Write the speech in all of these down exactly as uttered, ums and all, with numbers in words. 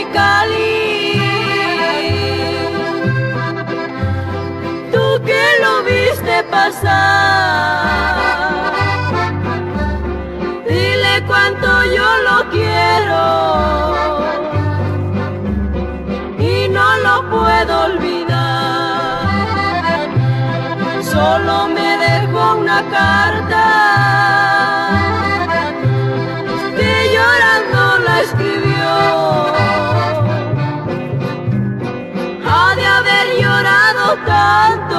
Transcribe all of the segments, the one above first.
Mexicali. Tú que lo viste pasar, dile cuánto yo lo quiero y no lo puedo olvidar. Solo me dejó una carta que llorando la escribió. Ha de haber llorado tanto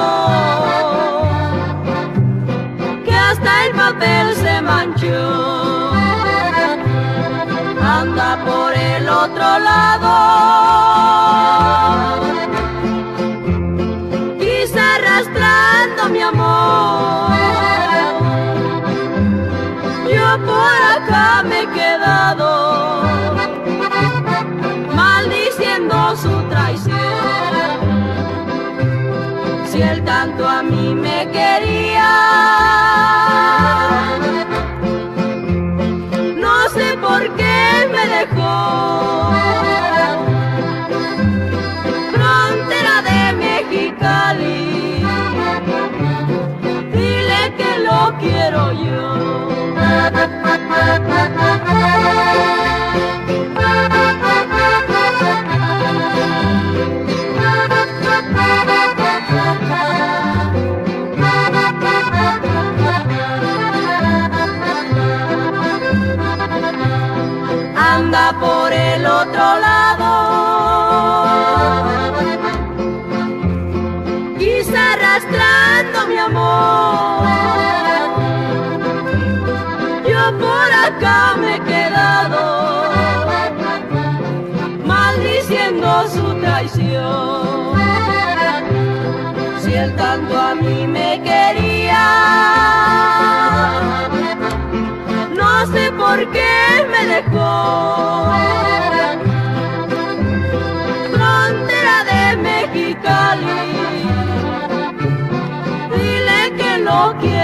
que hasta el papel se manchó. Anda por el otro lado, quizá arrastrando mi amor. Yo por acá me he quedado maldiciendo su traición. Si él tanto a mí me quería, no sé por qué me dejó. Frontera de Mexicali, dile que lo quiero yo. Anda por el otro lado, quizá arrastrando mi amor. Yo por acá me he quedado maldiciendo su traición. Si él tanto a mí me quería, no sé por qué me dejó. Frontera de Mexicali, dile que lo quiero.